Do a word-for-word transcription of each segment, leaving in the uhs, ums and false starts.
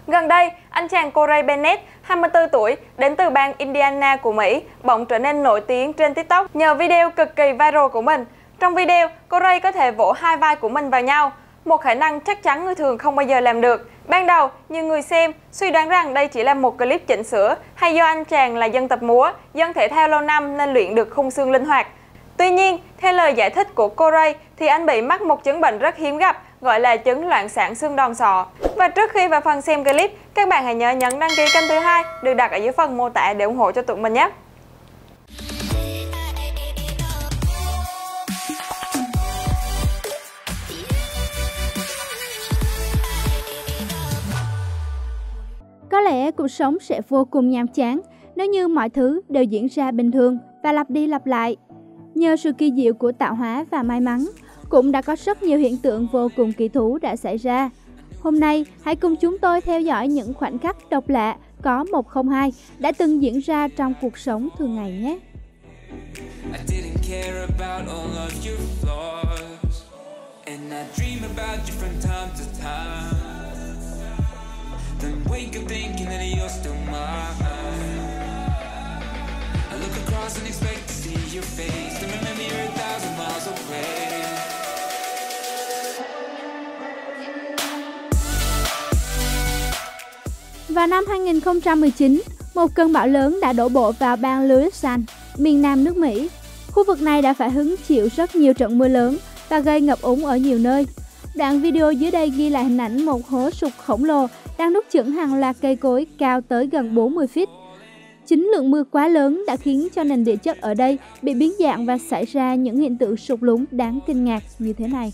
Gần đây, anh chàng Corey Bennett, hai mươi tư tuổi, đến từ bang Indiana của Mỹ, bỗng trở nên nổi tiếng trên TikTok nhờ video cực kỳ viral của mình. Trong video, Corey có thể vỗ hai vai của mình vào nhau, một khả năng chắc chắn người thường không bao giờ làm được. Ban đầu, nhiều người xem suy đoán rằng đây chỉ là một clip chỉnh sửa hay do anh chàng là dân tập múa, dân thể thao lâu năm nên luyện được khung xương linh hoạt. Tuy nhiên, theo lời giải thích của Corey thì anh bị mắc một chứng bệnh rất hiếm gặp gọi là chứng loạn sản xương đòn sọ. Và trước khi vào phần xem clip, các bạn hãy nhớ nhấn đăng ký kênh thứ hai được đặt ở dưới phần mô tả để ủng hộ cho tụi mình nhé. Có lẽ cuộc sống sẽ vô cùng nhàm chán nếu như mọi thứ đều diễn ra bình thường và lặp đi lặp lại. Nhờ sự kỳ diệu của tạo hóa và may mắn, cũng đã có rất nhiều hiện tượng vô cùng kỳ thú đã xảy ra. Hôm nay, hãy cùng chúng tôi theo dõi những khoảnh khắc độc lạ có một không hai đã từng diễn ra trong cuộc sống thường ngày nhé. Vào năm hai nghìn không trăm mười chín, một cơn bão lớn đã đổ bộ vào bang Louisiana, miền nam nước Mỹ. Khu vực này đã phải hứng chịu rất nhiều trận mưa lớn và gây ngập úng ở nhiều nơi. Đoạn video dưới đây ghi lại hình ảnh một hố sụt khổng lồ đang nuốt chửng hàng loạt cây cối cao tới gần bốn mươi feet. Chính lượng mưa quá lớn đã khiến cho nền địa chất ở đây bị biến dạng và xảy ra những hiện tượng sụt lún đáng kinh ngạc như thế này.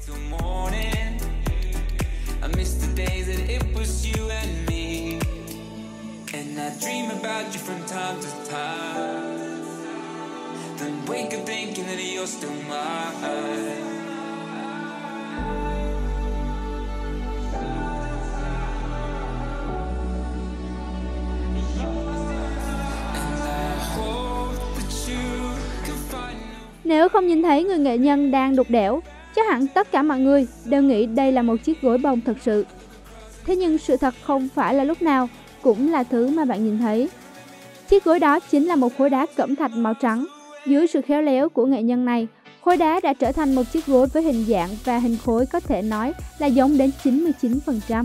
Nếu không nhìn thấy người nghệ nhân đang đục đẽo, chắc hẳn tất cả mọi người đều nghĩ đây là một chiếc gối bông thật sự. Thế nhưng sự thật không phải là lúc nào cũng là thứ mà bạn nhìn thấy. Chiếc gối đó chính là một khối đá cẩm thạch màu trắng. Dưới sự khéo léo của nghệ nhân này, khối đá đã trở thành một chiếc gối với hình dạng và hình khối có thể nói là giống đến chín mươi chín phần trăm.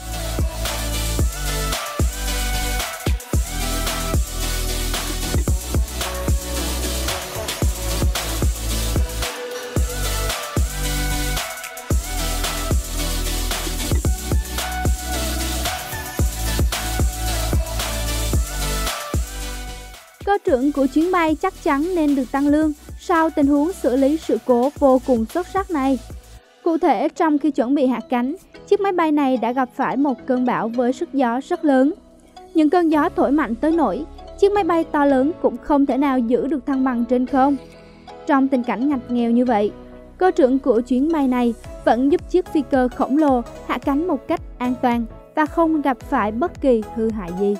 Cơ trưởng của chuyến bay chắc chắn nên được tăng lương sau tình huống xử lý sự cố vô cùng xuất sắc này. Cụ thể, trong khi chuẩn bị hạ cánh, chiếc máy bay này đã gặp phải một cơn bão với sức gió rất lớn. Những cơn gió thổi mạnh tới nỗi chiếc máy bay to lớn cũng không thể nào giữ được thăng bằng trên không. Trong tình cảnh ngặt nghèo như vậy, cơ trưởng của chuyến bay này vẫn giúp chiếc phi cơ khổng lồ hạ cánh một cách an toàn và không gặp phải bất kỳ hư hại gì.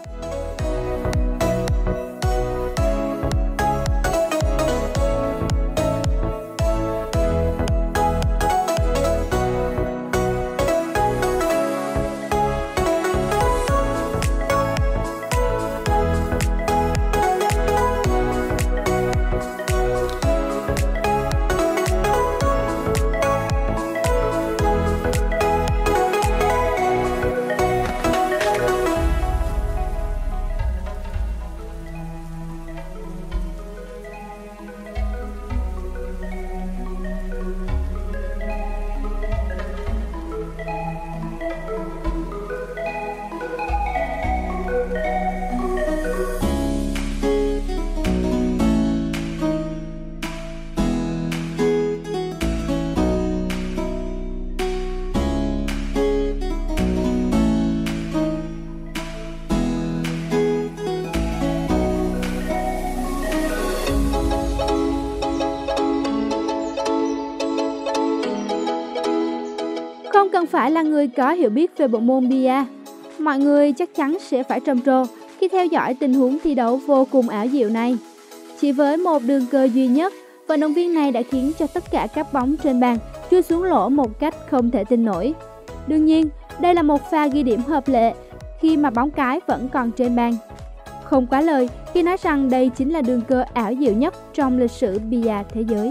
Không cần phải là người có hiểu biết về bộ môn bia, mọi người chắc chắn sẽ phải trầm trồ khi theo dõi tình huống thi đấu vô cùng ảo diệu này. Chỉ với một đường cơ duy nhất, vận động viên này đã khiến cho tất cả các bóng trên bàn chui xuống lỗ một cách không thể tin nổi. Đương nhiên, đây là một pha ghi điểm hợp lệ khi mà bóng cái vẫn còn trên bàn. Không quá lời khi nói rằng đây chính là đường cơ ảo diệu nhất trong lịch sử bia thế giới.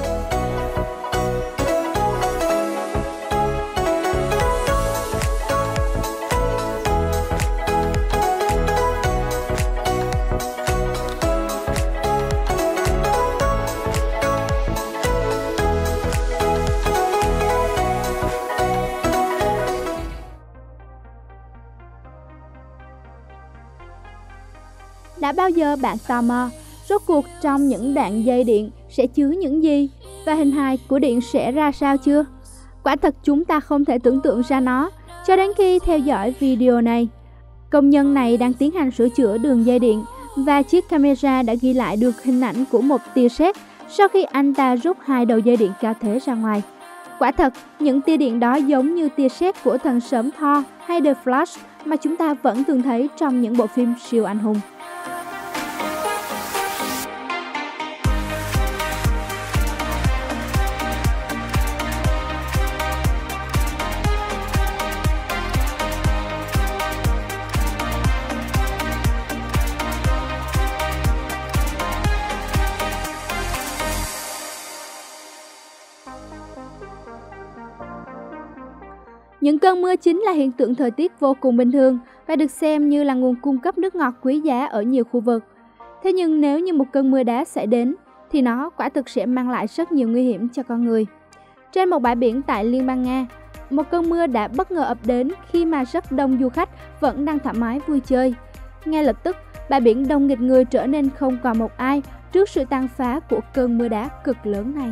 Đã bao giờ bạn tò mò rốt cuộc trong những đoạn dây điện sẽ chứa những gì và hình hài của điện sẽ ra sao chưa? Quả thật chúng ta không thể tưởng tượng ra nó cho đến khi theo dõi video này. Công nhân này đang tiến hành sửa chữa đường dây điện và chiếc camera đã ghi lại được hình ảnh của một tia sét sau khi anh ta rút hai đầu dây điện cao thế ra ngoài. Quả thật, những tia điện đó giống như tia sét của thần sớm Thor hay The Flash mà chúng ta vẫn thường thấy trong những bộ phim siêu anh hùng. Những cơn mưa chính là hiện tượng thời tiết vô cùng bình thường và được xem như là nguồn cung cấp nước ngọt quý giá ở nhiều khu vực. Thế nhưng nếu như một cơn mưa đá xảy đến, thì nó quả thực sẽ mang lại rất nhiều nguy hiểm cho con người. Trên một bãi biển tại Liên bang Nga, một cơn mưa đã bất ngờ ập đến khi mà rất đông du khách vẫn đang thoải mái vui chơi. Ngay lập tức, bãi biển đông nghịt người trở nên không còn một ai trước sự tàn phá của cơn mưa đá cực lớn này.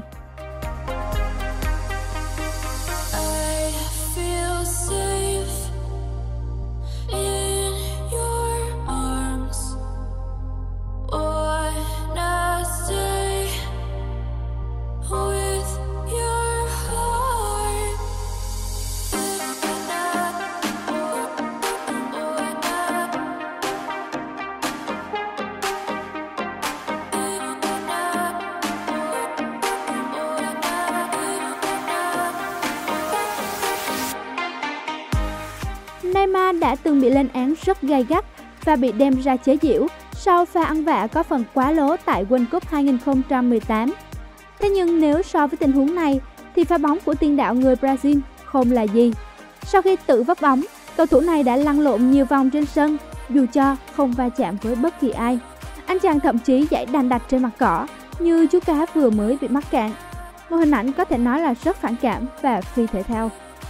Neymar đã từng bị lên án rất gay gắt và bị đem ra chế giễu sau pha ăn vạ có phần quá lố tại World Cup hai không một tám. Thế nhưng nếu so với tình huống này thì pha bóng của tiền đạo người Brazil không là gì. Sau khi tự vấp bóng, cầu thủ này đã lăn lộn nhiều vòng trên sân dù cho không va chạm với bất kỳ ai. Anh chàng thậm chí giãy đành đạch trên mặt cỏ như chú cá vừa mới bị mắc cạn. Một hình ảnh có thể nói là rất phản cảm và phi thể thao.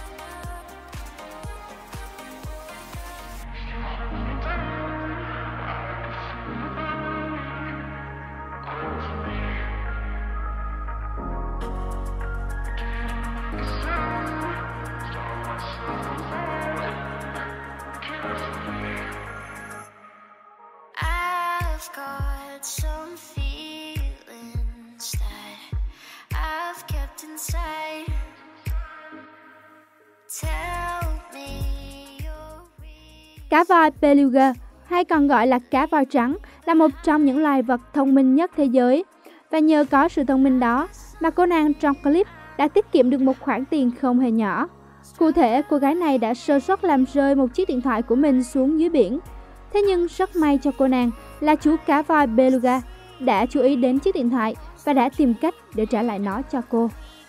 Cá voi beluga, hay còn gọi là cá voi trắng, là một trong những loài vật thông minh nhất thế giới. Và nhờ có sự thông minh đó mà cô nàng trong clip đã tiết kiệm được một khoản tiền không hề nhỏ. Cụ thể, cô gái này đã sơ suất làm rơi một chiếc điện thoại của mình xuống dưới biển. Thế nhưng rất may cho cô nàng là chú cá voi beluga đã chú ý đến chiếc điện thoại và đã tìm cách để trả lại nó cho cô.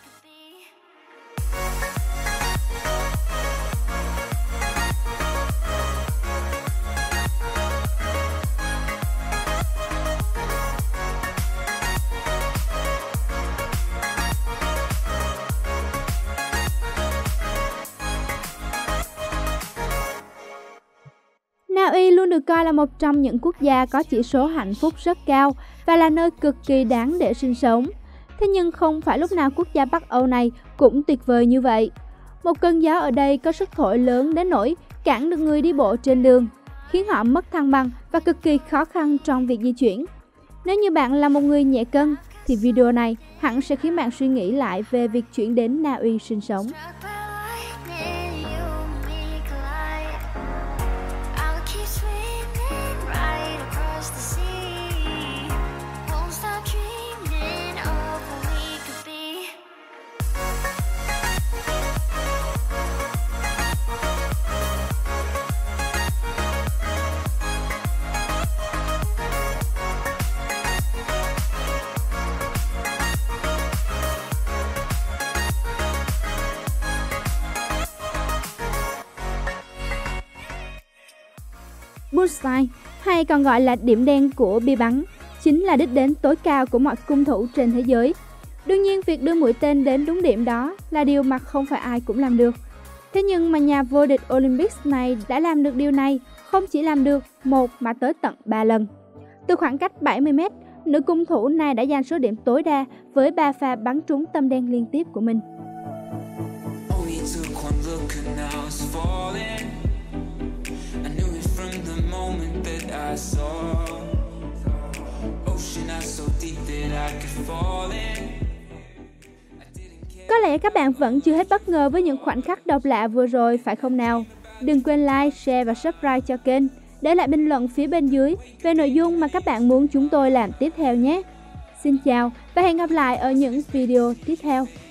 Na Uy luôn được coi là một trong những quốc gia có chỉ số hạnh phúc rất cao và là nơi cực kỳ đáng để sinh sống. Thế nhưng không phải lúc nào quốc gia Bắc Âu này cũng tuyệt vời như vậy. Một cơn gió ở đây có sức thổi lớn đến nỗi cản được người đi bộ trên đường, khiến họ mất thăng bằng và cực kỳ khó khăn trong việc di chuyển. Nếu như bạn là một người nhẹ cân, thì video này hẳn sẽ khiến bạn suy nghĩ lại về việc chuyển đến Na Uy sinh sống. Bullseye, hay còn gọi là điểm đen của bi bắn, chính là đích đến tối cao của mọi cung thủ trên thế giới. Đương nhiên, việc đưa mũi tên đến đúng điểm đó là điều mà không phải ai cũng làm được. Thế nhưng mà nhà vô địch Olympics này đã làm được điều này, không chỉ làm được một mà tới tận ba lần. Từ khoảng cách bảy mươi mét, nữ cung thủ này đã giành số điểm tối đa với ba pha bắn trúng tâm đen liên tiếp của mình. Có lẽ các bạn vẫn chưa hết bất ngờ với những khoảnh khắc độc lạ vừa rồi, phải không nào? Đừng quên like, share và subscribe cho kênh. Để lại bình luận phía bên dưới về nội dung mà các bạn muốn chúng tôi làm tiếp theo nhé. Xin chào và hẹn gặp lại ở những video tiếp theo.